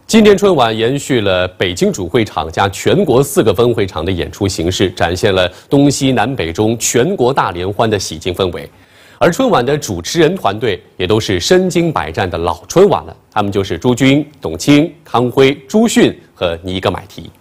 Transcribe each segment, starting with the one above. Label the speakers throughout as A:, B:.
A: 今年春晚延续了北京主会场加全国4个分会场的演出形式，展现了东西南北中全国大联欢的喜庆氛围。而春晚的主持人团队也都是身经百战的老春晚了，他们就是朱军、董卿、康辉、朱迅和尼格买提。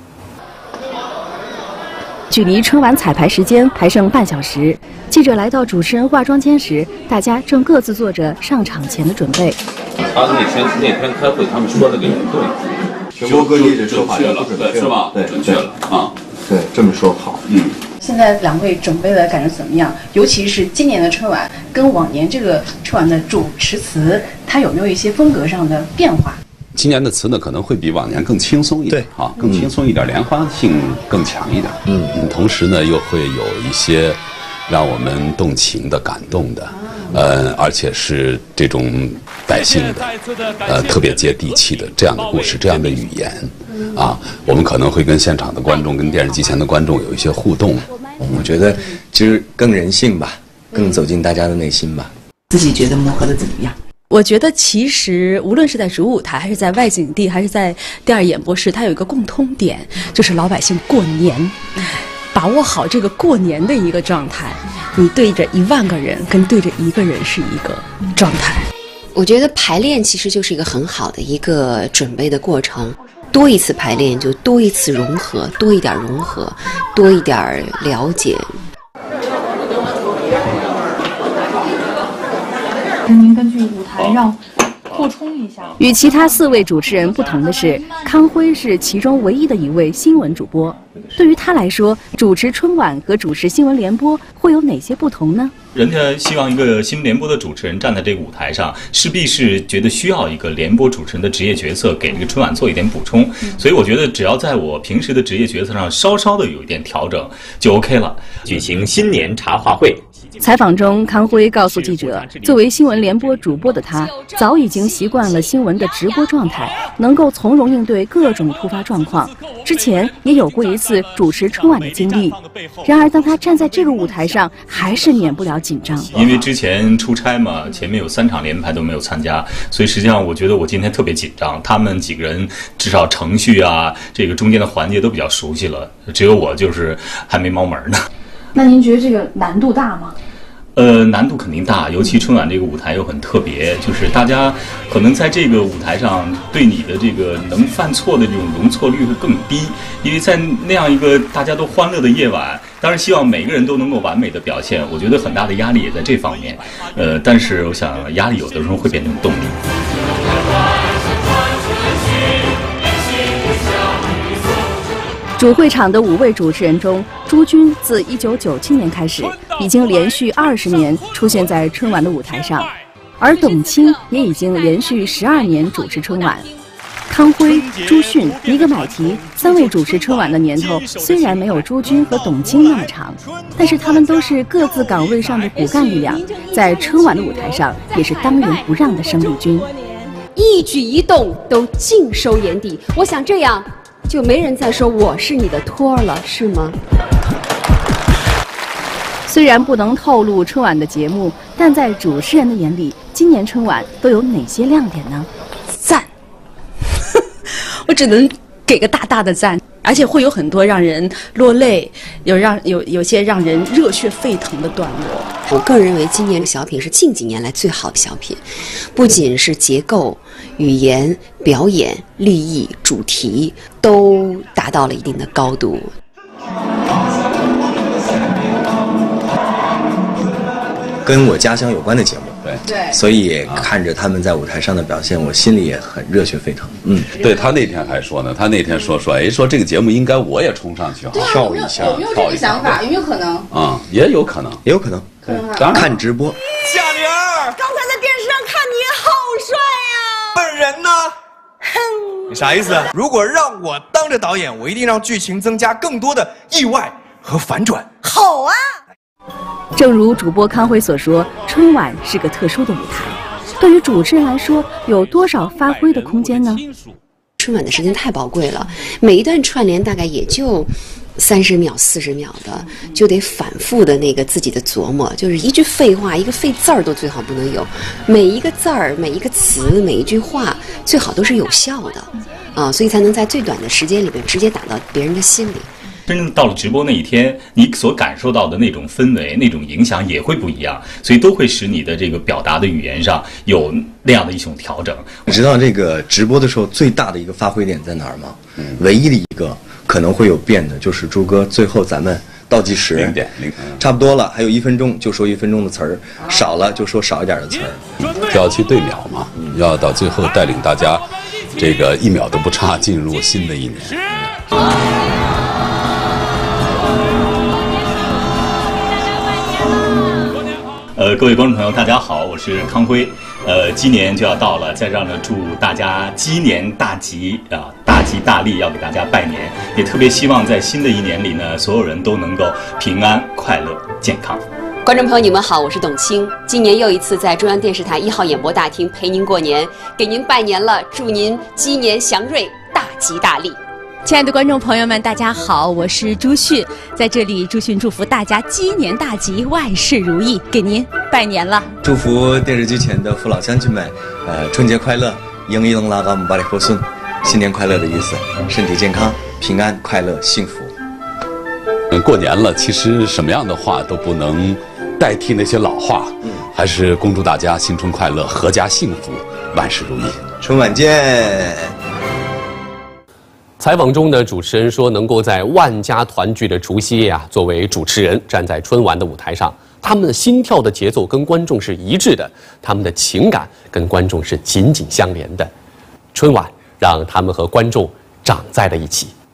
B: 距离春晚彩排时间还剩半小时，记者来到主持人化妆间时，大家正各自做着上场前的准备。
C: 他那天开会，他们说的这个对，
D: 全国各地的
C: 准确了，对，是吧？对，准确了啊。
D: 对，这么说好。
E: 现在两位准备的感觉怎么样？尤其是今年的春晚跟往年这个春晚的主持词，它有没有一些风格上的变化？
C: 今年的词呢，可能会比往年更轻松一点，啊，更轻松一点，联欢性更强一点。同时呢，又会有一些让我们动情的、感动的，而且是这种百姓的，特别接地气的这样的故事、这样的语言，啊，我们可能会跟现场的观众、跟电视机前的观众有一些互动。
D: 我觉得其实更人性吧，更走进大家的内心吧。
E: 自己觉得磨合的怎么样？
B: 我觉得其实无论是在主舞台，还是在外景地，还是在第二演播室，它有一个共通点，就是老百姓过年，把握好这个过年的一个状态。你对着1万个人，跟对着1个人是一个状态。
F: 我觉得排练其实就是一个很好的一个准备的过程，多一次排练就多一次融合，多一点融合，多一点了解。
G: 您根据舞台让扩充一下。
B: 与其他4位主持人不同的是，康辉是其中唯一的一位新闻主播。对于他来说，主持春晚和主持新闻联播会有哪些不同呢？
H: 人家希望一个新闻联播的主持人站在这个舞台上，势必是觉得需要一个联播主持人的职业角色给这个春晚做一点补充。所以我觉得只要在我平时的职业角色上稍稍的有一点调整就 OK 了。
I: 举行新年茶话会。
B: 采访中，康辉告诉记者，作为新闻联播主播的他，早已经习惯了新闻的直播状态，能够从容应对各种突发状况。之前也有过一次主持春晚的经历，然而当他站在这个舞台上，还是免不了紧张。
H: 因为之前出差嘛，前面有3场连排都没有参加，所以实际上我觉得我今天特别紧张。他们几个人至少程序啊，这个中间的环节都比较熟悉了，只有我就是还没猫门呢。
G: 那您觉得这个难度大吗？
H: 难度肯定大，尤其春晚这个舞台又很特别，就是大家可能在这个舞台上对你的这个能犯错的这种容错率会更低，因为在那样一个大家都欢乐的夜晚，当然希望每个人都能够完美的表现，我觉得很大的压力也在这方面，但是我想压力有的时候会变成动力。
B: 主会场的5位主持人中，朱军自1997年开始，已经连续20年出现在春晚的舞台上，而董卿也已经连续12年主持春晚。康辉、朱迅、尼格买提3位主持春晚的年头虽然没有朱军和董卿那么长，但是他们都是各自岗位上的骨干力量，在春晚的舞台上也是当仁不让的生力军，
J: 一举一动都尽收眼底。我想这样就没人再说我是你的托儿了，是吗？
B: 虽然不能透露春晚的节目，但在主持人的眼里，今年春晚都有哪些亮点呢？
K: 赞，我只能给个大大的赞，而且会有很多让人落泪，有些让人热血沸腾的段落。
F: 我个人认为今年的小品是近几年来最好的小品，不仅是结构、语言、表演、立意、主题都达到了一定的高度。
D: 跟我家乡有关的节目，
C: 对，
D: 所以看着他们在舞台上的表现，我心里也很热血沸腾。
C: 对，他那天还说呢，他那天说这个节目应该我也冲上去
D: 跳一下，
E: 有没有这个想法？有没有可能？
C: 也有可能，
D: 也有可能。当然看直播。
L: 夏玲儿，
M: 刚才在电视上看你好帅呀！
L: 本人呢？哼，你啥意思？如果让我当着导演，我一定让剧情增加更多的意外和反转。
M: 好啊！
B: 正如主播康辉所说，春晚是个特殊的舞台，对于主持人来说，有多少发挥的空间呢？
F: 春晚的时间太宝贵了，每一段串联大概也就 30秒、40秒的，就得反复的那个自己的琢磨，就是一句废话、一个废字儿都最好不能有，每一个字儿、每一个词、每一句话最好都是有效的，啊，所以才能在最短的时间里面直接打到别人的心里。
H: 真正到了直播那一天，你所感受到的那种氛围、那种影响也会不一样，所以都会使你的这个表达的语言上有那样的一种调整。
D: 你知道这个直播的时候最大的一个发挥点在哪儿吗？唯一的一个可能会有变的，就是朱哥最后咱们倒计时
C: 0点，
D: 差不多了，还有1分钟就说1分钟的词儿，少了就说少一点的词儿，
C: 要去对秒嘛，要到最后带领大家，这个1秒都不差进入新的一年。
H: 各位观众朋友，大家好，我是康辉。鸡年就要到了，在这儿呢，祝大家鸡年大吉啊，大吉大利，要给大家拜年。也特别希望在新的一年里呢，所有人都能够平安、快乐、健康。
F: 观众朋友，你们好，我是董卿。今年又一次在中央电视台1号演播大厅陪您过年，给您拜年了，祝您鸡年祥瑞，大吉大利。
K: 亲爱的观众朋友们，大家好，我是朱迅，在这里朱迅祝福大家鸡年大吉，万事如意，给您拜年了。
D: 祝福电视机前的父老乡亲们，春节快乐，迎一龙拉嘎姆巴里霍孙，新年快乐的意思，身体健康，平安快乐幸福。
C: 过年了，其实什么样的话都不能代替那些老话，还是恭祝大家新春快乐，阖家幸福，万事如意。
D: 春晚见。
A: 采访中的主持人说，能够在万家团聚的除夕夜啊，作为主持人站在春晚的舞台上，他们的心跳的节奏跟观众是一致的，他们的情感跟观众是紧紧相连的。春晚让他们和观众长在了一起。